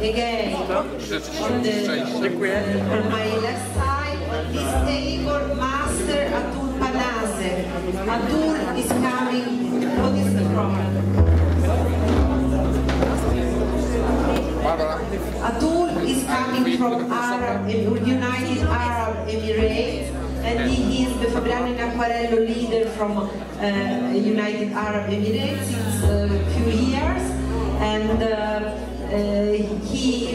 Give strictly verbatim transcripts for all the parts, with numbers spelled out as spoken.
again, on, the, on my left side, on this table, Master Atul Panase. Atul is coming, what is the problem? Atul is coming from Arab, United Arab Emirates, and he is the Fabriano in Acquarello leader from uh, United Arab Emirates since a few years, and uh, uh, he,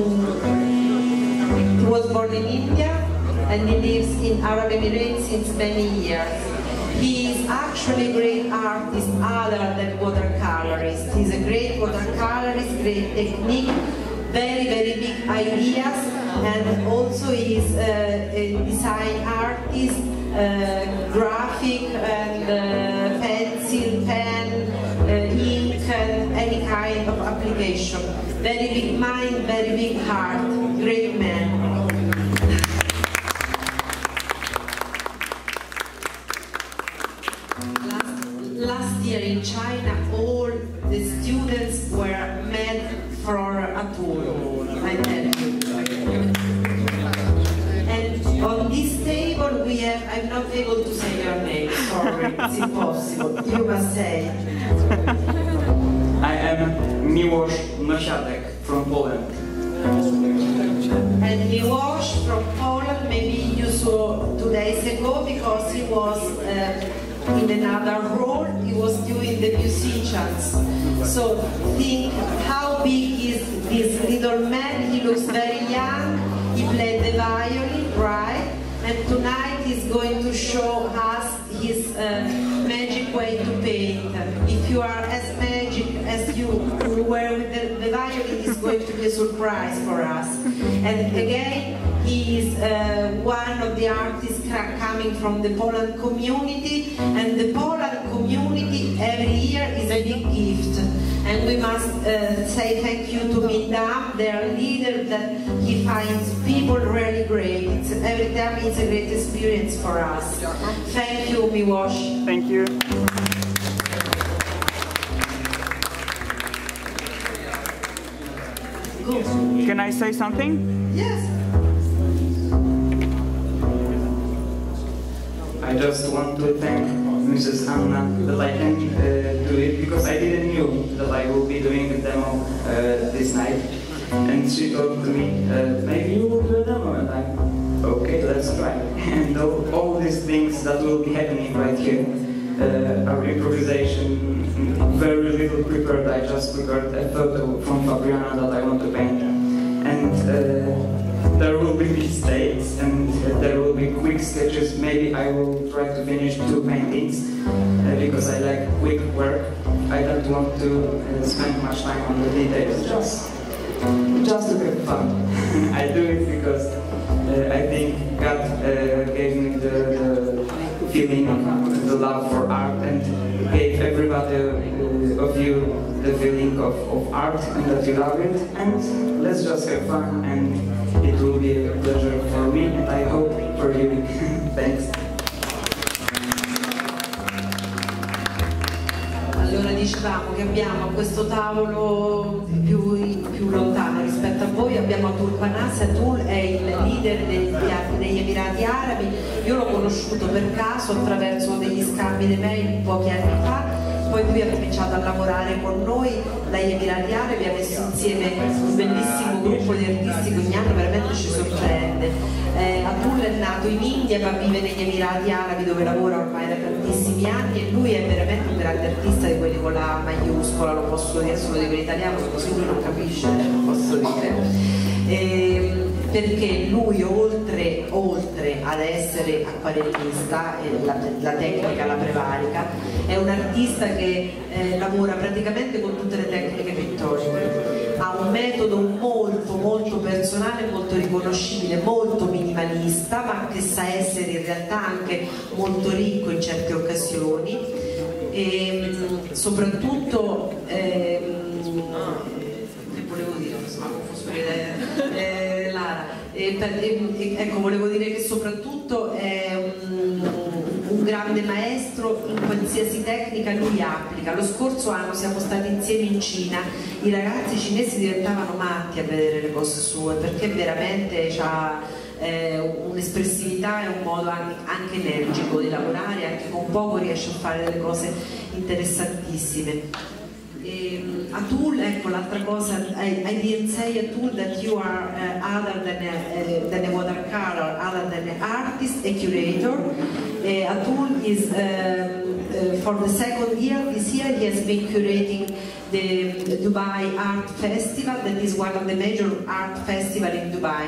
um, he was born in India and he lives in Arab Emirates since many years. He is actually a great artist other than watercolorist. He's a great watercolorist, great technique, very, very big ideas, and also he's uh, a design artist, uh, graphic and uh, pencil, pen, uh, ink, and any kind of application. Very big mind, very big heart, great man. Last year in China, all the students were mad for Atul, I tell you. And on this table we have, I'm not able to say your name, sorry, it's impossible, you must say. I am Miłosz Nosiadek from Poland. And Miłosz from Poland, maybe you saw two days ago because he was uh, in another role, he was doing the musicians. So think how big is this little man, he looks very young, he played the violin, right? And tonight he's going to show us his uh, magic way to paint. If you are as magic as you were with the, the violin, it's going to be a surprise for us. And again, he is uh, one of the artists coming from the Poland community, and the Poland community every year is a big gift. And we must uh, say thank you to Mindam, their leader, that he finds people really great. It's, every time it's a great experience for us. Thank you, Miłosz. Thank you. Good. Can I say something? Yes. I just want to thank Missus Anna that I can uh, do it, because I didn't know that I will be doing a demo uh, this night. And she told to me, uh, maybe you will do a demo, and I'm, okay, let's try. And all, all these things that will be happening right here uh, are improvisation, very little prepared. I just prepared a photo from Fabriana that I want to paint. And uh, there will be mistakes, and uh, there will be quick sketches. Maybe I will try to finish two paintings uh, because I like quick work. I don't want to uh, spend much time on the details, just, just to have fun. I do it because uh, I think God uh, gave me the, the feeling, the love for art, and gave everybody uh, of you the feeling of, of art, and that you love it. And let's just have fun, and it will be a pleasure for me, and I hope for you. Thanks. Allora dicevamo che abbiamo a questo tavolo più, più lontano rispetto a voi, abbiamo Atul Panase. Atul è il leader degli, degli Emirati Arabi. Io l'ho conosciuto per caso attraverso degli scambi di mail pochi anni fa. Poi lui ha cominciato a lavorare con noi dagli Emirati Arabi, ha messo insieme un bellissimo gruppo di artisti che ogni anno veramente ci sorprende. Eh, Atul è nato in India ma vive negli Emirati Arabi, dove lavora ormai da tantissimi anni, e lui è veramente un grande artista di quelli con la maiuscola, lo posso dire solo di quell'italiano, così lui non capisce, lo posso dire. Eh, perché lui oltre, oltre ad essere acquarellista, eh, la, la tecnica la prevarica, è un artista che eh, lavora praticamente con tutte le tecniche pittoriche, ha un metodo molto molto personale, molto riconoscibile, molto minimalista, ma che sa essere in realtà anche molto ricco in certe occasioni, e soprattutto eh, che volevo dire, insomma, confuso eh, Lara, e, e, ecco, volevo dire che soprattutto è un, un grande grande maestro, in qualsiasi tecnica lui applica. Lo scorso anno siamo stati insieme in Cina, i ragazzi cinesi diventavano matti a vedere le cose sue, perché veramente ha eh, un'espressività e un modo anche, anche energico di lavorare, anche con poco riesce a fare delle cose interessantissime. Um, Atul, ecco l'altra cosa, I, I didn't say Atul that you are uh, other than a, uh, than a watercolor, other than an artist, a curator. Uh, Atul is um, uh, for the second year this year he has been curating the, the Dubai Art Festival, that is one of the major art festival in Dubai.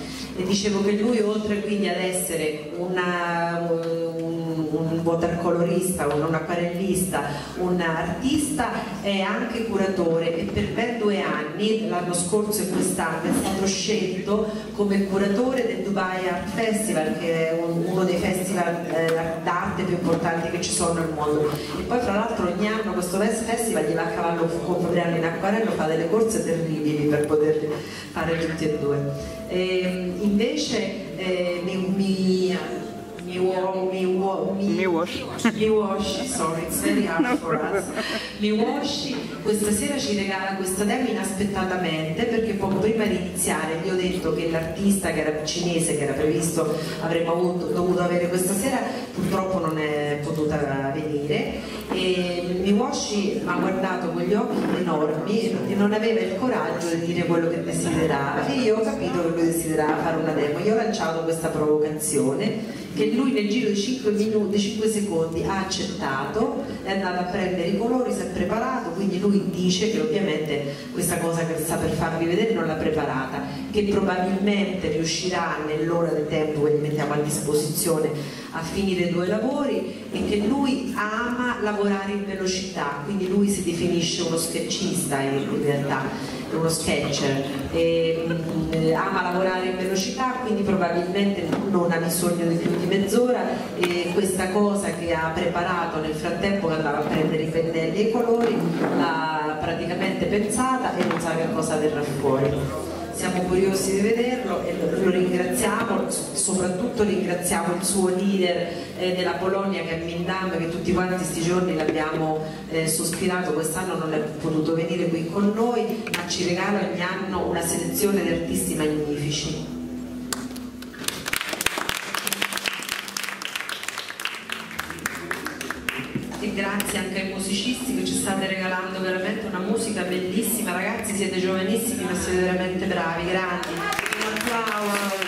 E dicevo che lui, oltre quindi ad essere una, un, un watercolorista, un acquarellista, un artista, è anche curatore, e per ben due anni, l'anno scorso e quest'anno, è stato scelto come curatore del Dubai Art Festival, che è un, uno dei festival eh, d'arte più importanti che ci sono nel mondo. E poi fra l'altro ogni anno questo festival gli va a cavallo con Fabriano in acquarello, fa delle corse terribili per poterli fare tutti e due. E invece eh, mi, mi, mi, mi, mi, mi wash. mi wash, sorry, it's very hard for us. Mi wash questa sera ci regala questa demo inaspettatamente, perché poco prima di iniziare gli ho detto che l'artista che era cinese, che era previsto avremmo avuto, dovuto avere questa sera, purtroppo non è potuta venire. E Miwashi mi ha guardato con gli occhi enormi e non aveva il coraggio di dire quello che desiderava, e io ho capito che lui desiderava fare una demo. Io ho lanciato questa provocazione che lui nel giro di cinque minuti, cinque secondi ha accettato, è andato a prendere i colori, si è preparato, quindi lui dice che ovviamente questa cosa che sta per farvi vedere non l'ha preparata, che probabilmente riuscirà nell'ora del tempo che gli mettiamo a disposizione a finire due lavori, e che lui ama lavorare in velocità, quindi lui si definisce uno sketchista in realtà, uno sketcher, e, eh, ama lavorare in velocità, quindi probabilmente non ha bisogno di più di mezz'ora, e questa cosa che ha preparato nel frattempo che andava a prendere i pennelli e i colori l'ha praticamente pensata e non sa che cosa verrà fuori. Siamo curiosi di vederlo e lo, lo ringraziamo, soprattutto ringraziamo il suo leader eh, della Polonia, che è Mindam, che tutti quanti questi giorni l'abbiamo eh, sospirato. Quest'anno non è potuto venire qui con noi, ma ci regala ogni anno una selezione di artisti magnifici. E grazie anche ai musicisti che ci state regalando veramente una musica bellissima. Ragazzi, siete giovanissimi ma siete veramente bravi, grandi. Un applauso.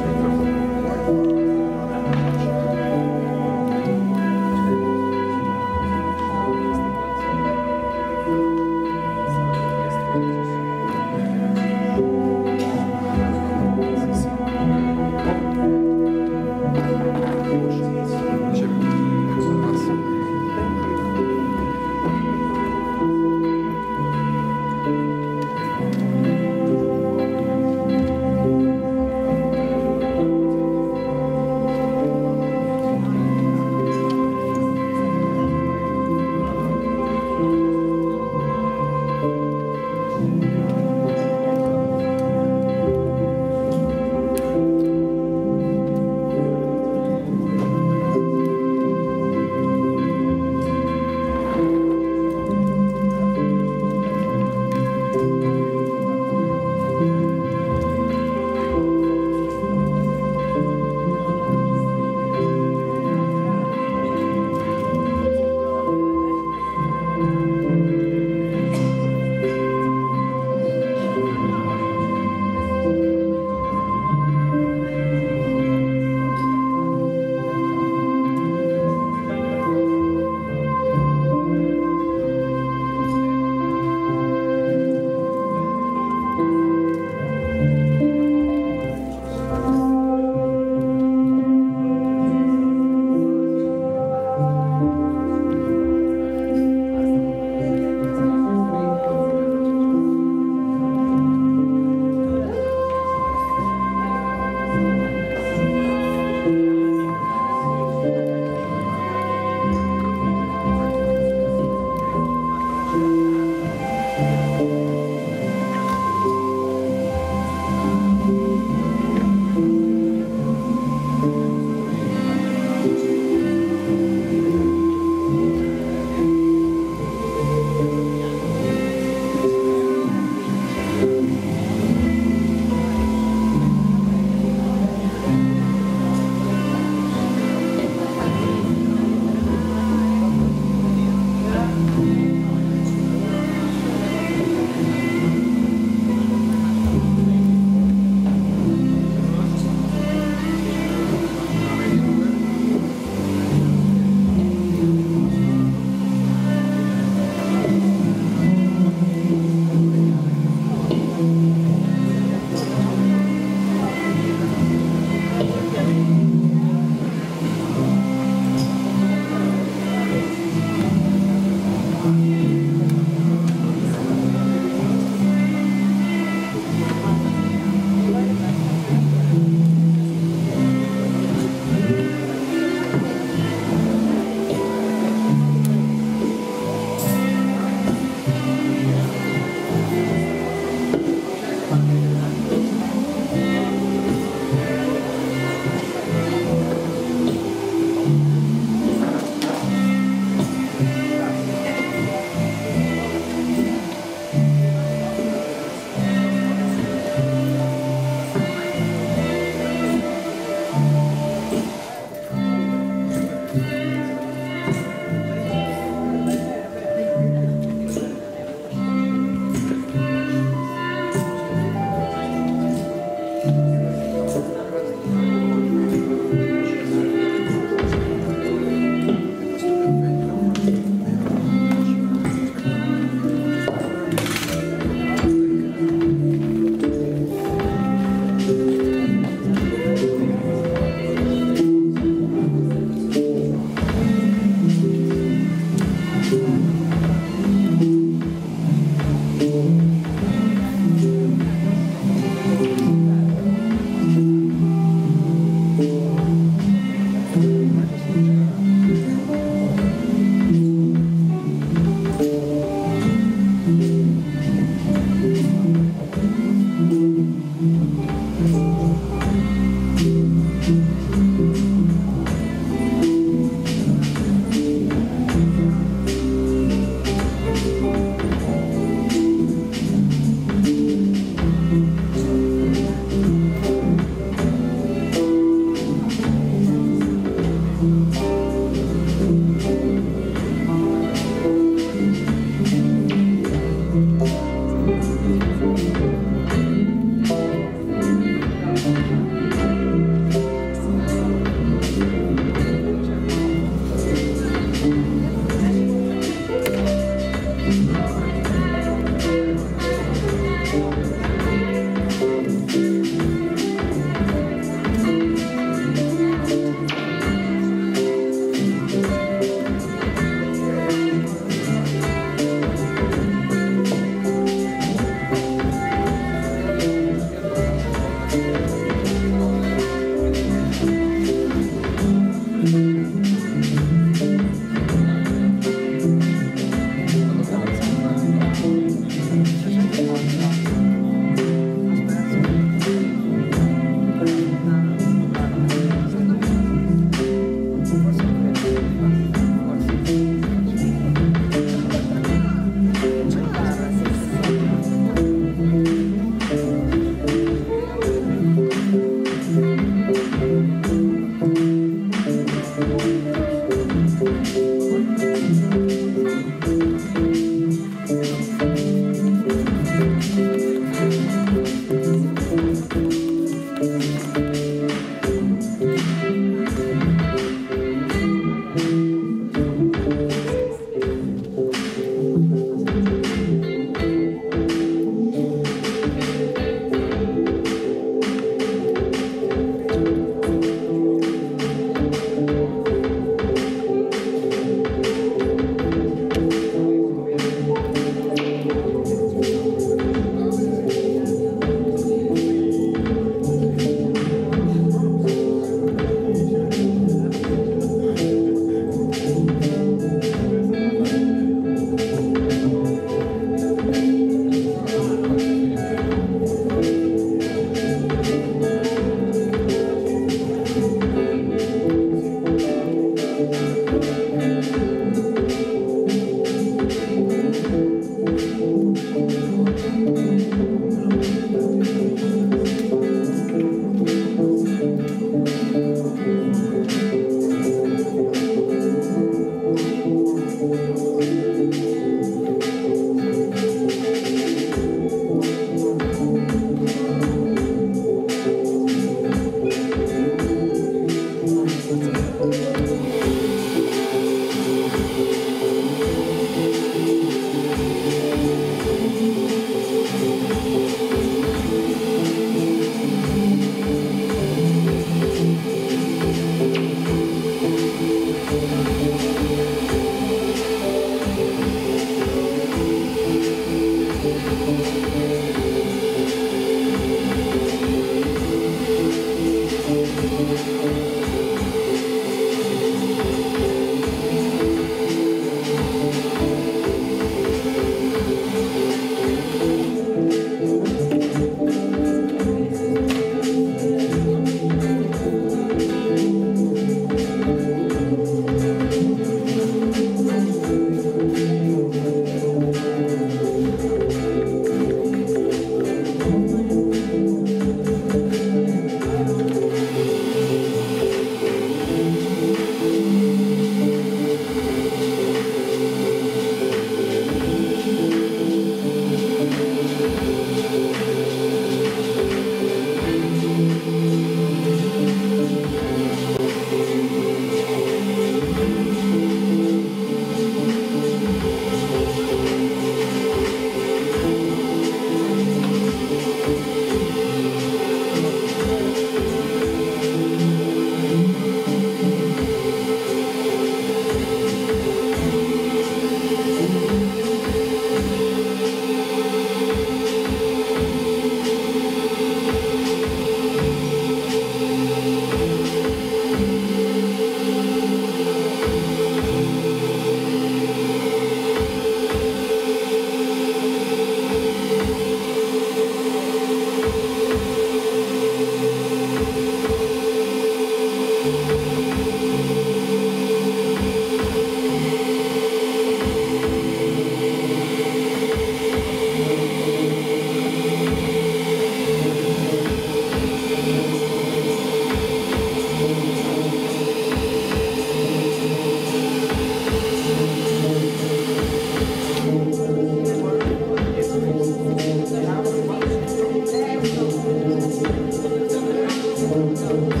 Thank you.